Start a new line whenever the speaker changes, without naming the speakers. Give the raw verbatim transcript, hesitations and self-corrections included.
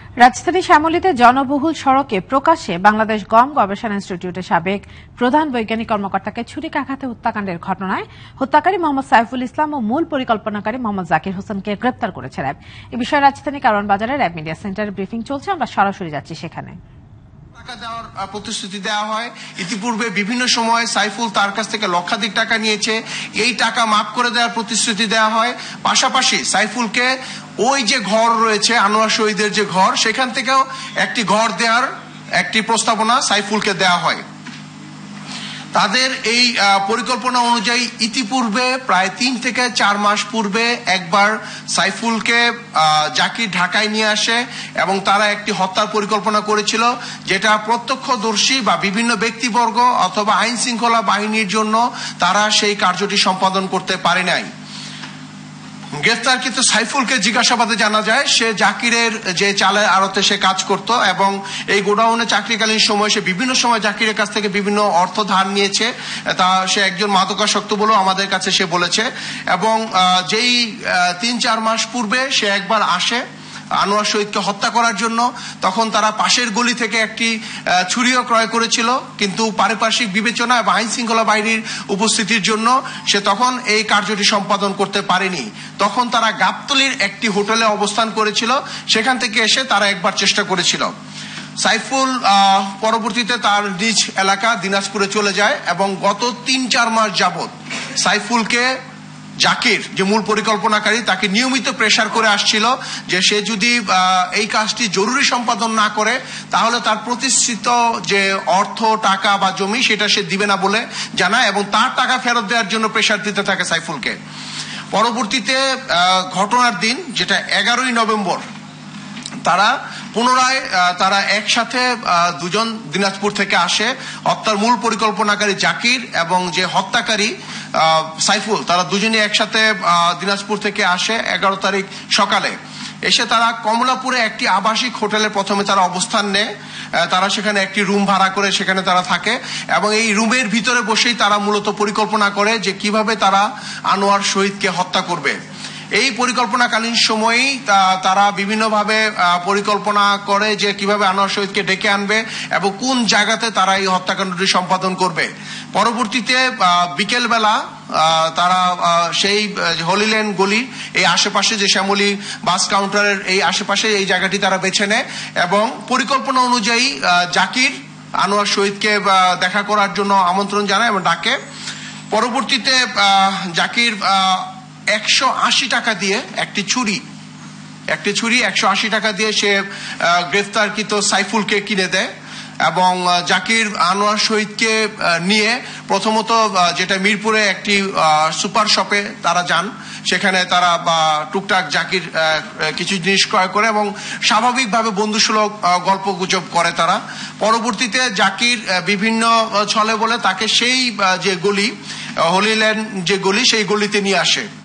রাজধানী শ্যামলীতে জনবহুল সড়কে প্রকাশ্যে বাংলাদেশ গম গবেষণা ইনস্টিটিউটের সাবেক প্রধান বৈজ্ঞানিক কর্মকর্তাকে ছুরিকাঘাতে হত্যাকাণ্ডের ঘটনায় হত্যাকারী মোহাম্মদ সাইফুল ইসলাম ও মূল পরিকল্পনাকারী মোহাম্মদ জাকির হোসেনকে গ্রেপ্তার করেছে র্যাব। এ বিষয়ে রাজধানী কারওয়ান বাজারে র্যাব মিডিয়া সেন্টারে ব্রিফিং চলছে, আমরা সরাসরি যাচ্ছি সেখানে।
টাকা দেওয়ার প্রতিশ্রুতি দেওয়া হয়। ইতিপূর্বে বিভিন্ন সময় সাইফুল তার কাছ থেকে লক্ষাধিক টাকা নিয়েছে, এই টাকা মাফ করে দেওয়ার প্রতিশ্রুতি দেওয়া হয়। পাশাপাশি সাইফুলকে ওই যে ঘর রয়েছে আনোয়ার শহীদের যে ঘর, সেখান থেকেও একটি ঘর দেওয়ার একটি প্রস্তাবনা সাইফুলকে দেওয়া হয়। তাদের এই পরিকল্পনা অনুযায়ী ইতিপূর্বে প্রায় তিন থেকে চার মাস পূর্বে একবার সাইফুলকে জাকির ঢাকায় নিয়ে আসে এবং তারা একটি হত্যার পরিকল্পনা করেছিল, যেটা প্রত্যক্ষদর্শী বা বিভিন্ন ব্যক্তিবর্গ অথবা আইন শৃঙ্খলা বাহিনীর জন্য তারা সেই কার্যটি সম্পাদন করতে পারে নাই। গ্রেফতারকৃত সাইফুলকে জিজ্ঞাসাবাদে জানা যায় সে জাকিরের যে চালের আড়তে সে কাজ করত এবং এই গোডাউনে চাকরিকালীন সময় সে বিভিন্ন সময় জাকিরের কাছ থেকে বিভিন্ন অর্থ ধার নিয়েছে। তা সে একজন মাদকাসক্ত বলেও আমাদের কাছে সে বলেছে। এবং যেই তিন চার মাস পূর্বে সে একবার আসে আনোয়ার শহীদকে হত্যা করার জন্য, তখন তারা পাশের গলি থেকে একটি ছুরিও ক্রয় করেছিল, কিন্তু পারিপার্শ্বিক বিবেচনা এবং আইন শৃঙ্খলা বাহিনীর উপস্থিতির জন্য সে তখন এই কার্যটি সম্পাদন করতে পারেনি। তখন তারা গাবতলীর একটি হোটেলে অবস্থান করেছিল, সেখান থেকে এসে তারা একবার চেষ্টা করেছিল। সাইফুল পরবর্তীতে তার নিজ এলাকা দিনাজপুরে চলে যায় এবং গত তিন চার মাস যাবৎ সাইফুলকে জাকির যে মূল পরিকল্পনাকারী তাকে নিয়মিত প্রেসার করে আসছিল যে সে যদি এই কাজটি জরুরি সম্পাদন না করে তাহলে তার প্রতিষ্ঠিত যে অর্থ টাকা বা জমি সেটা সে দিবে না বলে জানায় এবং তার টাকা ফেরত দেওয়ার জন্য প্রেসার দিতে থাকে সাইফুলকে। পরবর্তীতে ঘটনার দিন যেটা এগারোই নভেম্বর তারা পুনরায় তারা একসাথে দুজন দিনাজপুর থেকে আসে। হত্যার মূল পরিকল্পনাকারী জাকির এবং যে হত্যাকারী সাইফুল তারা দুজনে একসাথে দিনাজপুর থেকে আসে এগারো তারিখ সকালে। এসে তারা কমলাপুরে একটি আবাসিক হোটেলে প্রথমে তারা অবস্থান নেয়। তারা সেখানে একটি রুম ভাড়া করে সেখানে তারা থাকে এবং এই রুমের ভিতরে বসেই তারা মূলত পরিকল্পনা করে যে কিভাবে তারা আনোয়ার শহীদকে হত্যা করবে। এই পরিকল্পনাকালীন সময়েই তারা বিভিন্নভাবে পরিকল্পনা করে যে কিভাবে আনোয়ার শহীদকে ডেকে আনবে এবং কোন জায়গাতে তারা এই হত্যাকাণ্ডটি সম্পাদন করবে। পরবর্তীতে বিকেলবেলা তারা সেই হলিল্যান্ড গলি এই আশেপাশে যে শ্যামলী বাস কাউন্টারের এই আশেপাশে এই জায়গাটি তারা বেছে নেয় এবং পরিকল্পনা অনুযায়ী জাকির আনোয়ার শহীদকে দেখা করার জন্য আমন্ত্রণ জানায় এবং ডাকে। পরবর্তীতে জাকির একশো আশি টাকা দিয়ে একটি ছুরি একটি ছুরি একশো আশি টাকা দিয়ে সে গ্রেফতারকৃত সাইফুলকে কিনে দেয় এবং জাকির আনোয়ার শহীদকে নিয়ে প্রথমত যেটা মিরপুরে একটি সুপার শপে তারা যান, সেখানে তারা টুকটাক জাকির কিছু জিনিস ক্রয় করে এবং স্বাভাবিকভাবে বন্ধুসুলভ গল্প গুজব করে তারা। পরবর্তীতে জাকির বিভিন্ন ছলে বলে তাকে সেই যে গলি হলিল্যান্ড যে গলি সেই গলিতে নিয়ে আসে।